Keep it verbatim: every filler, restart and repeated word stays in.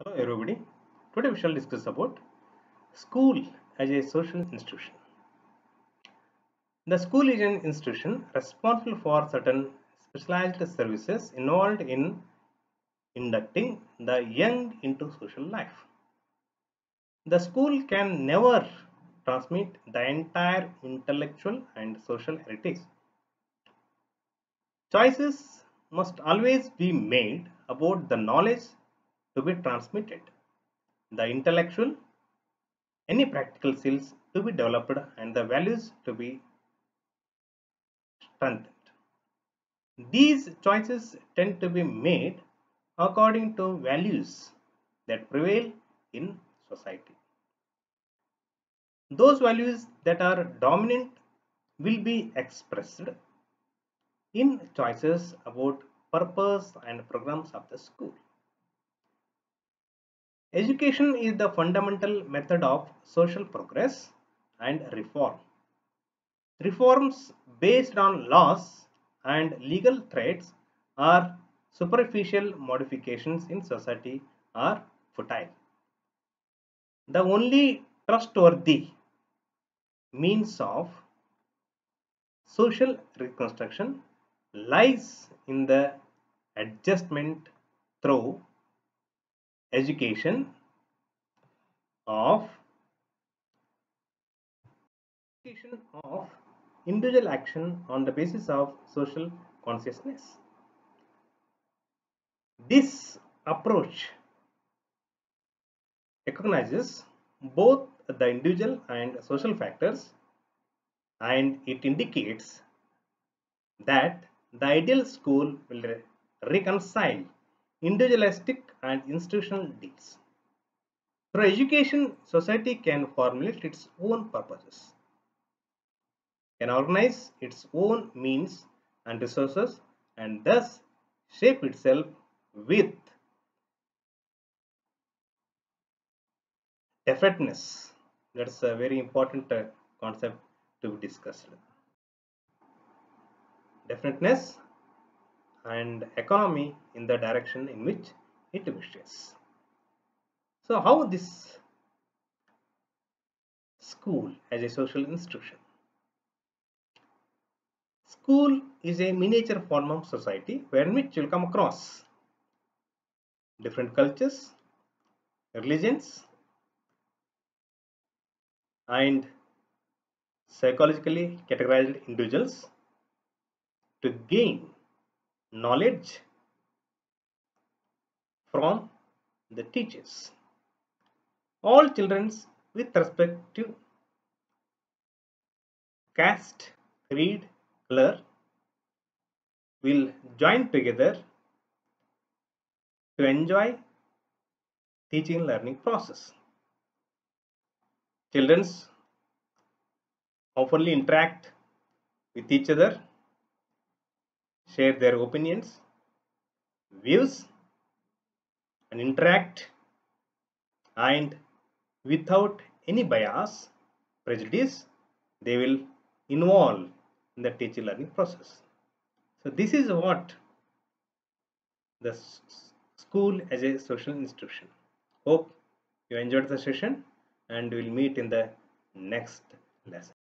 Hello everybody. Today we shall discuss about school as a social institution. The school is an institution responsible for certain specialized services involved in inducting the young into social life. The school can never transmit the entire intellectual and social heritage. Choices must always be made about the knowledge to be transmitted, the intellectual, any practical skills to be developed, and the values to be strengthened. These choices tend to be made according to values that prevail in society. Those values that are dominant will be expressed in choices about purpose and programs of the school. Education is the fundamental method of social progress and reform. Reforms based on laws and legal threats or superficial modifications in society are futile. The only trustworthy means of social reconstruction lies in the adjustment through education of education of individual action on the basis of social consciousness. This approach recognizes both the individual and social factors, and it indicates that the ideal school will re- reconcile individualistic and institutional needs. Through education, society can formulate its own purposes, can organize its own means and resources, and thus shape itself with definiteness. That's a very important uh, concept to be discussed. Definiteness and economy in the direction in which it wishes. So, how this school as a social institution? School is a miniature form of society where in which you will come across different cultures, religions, and psychologically categorized individuals to gain knowledge from the teachers. All children with respect to caste, creed, color will join together to enjoy teaching learning process. Children oftenly interact with each other, share their opinions, views, and interact, and without any bias, prejudice, they will involve in the teaching learning process. So this is what the s- school as a social institution. Hope you enjoyed the session, and we'll meet in the next lesson.